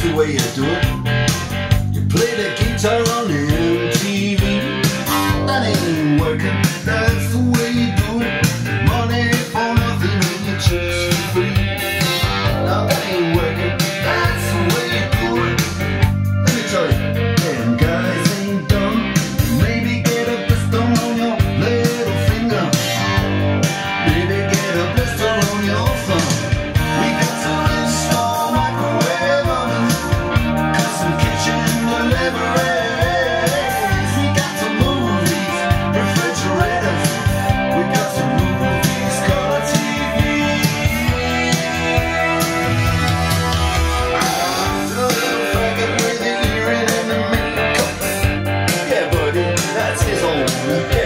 the way you do it. You play the guitar on MTV. That ain't working, that's the way you do it. Money for nothing and you chase for free. Now that ain't working, that's the way you do it. Let me tell you, damn guys ain't dumb. Maybe get a blister on your little finger. Maybe get a blister on your thumb. We got some install microwave ovens, custom kitchen deliveries. We got some movies, refrigerators. We got some movies, color TV. A little faggot with an earring and a makeup. Yeah, buddy, that's his own.